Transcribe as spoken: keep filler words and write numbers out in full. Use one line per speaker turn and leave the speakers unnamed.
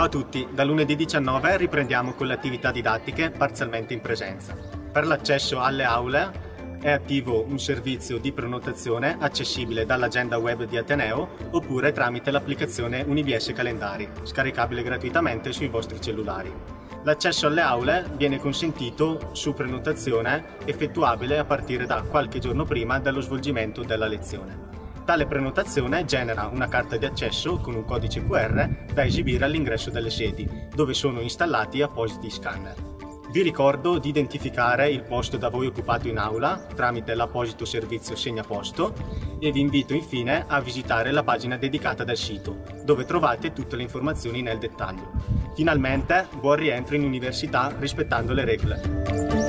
a tutti, da lunedì diciannove riprendiamo con le attività didattiche parzialmente in presenza. Per l'accesso alle aule è attivo un servizio di prenotazione accessibile dall'agenda web di Ateneo oppure tramite l'applicazione Unibs Calendari, scaricabile gratuitamente sui vostri cellulari. L'accesso alle aule viene consentito su prenotazione effettuabile a partire da qualche giorno prima dello svolgimento della lezione. Tale prenotazione genera una carta di accesso con un codice Q R da esibire all'ingresso delle sedi, dove sono installati appositi scanner. Vi ricordo di identificare il posto da voi occupato in aula tramite l'apposito servizio segnaposto e vi invito infine a visitare la pagina dedicata del sito, dove trovate tutte le informazioni nel dettaglio. Finalmente, buon rientro in università rispettando le regole.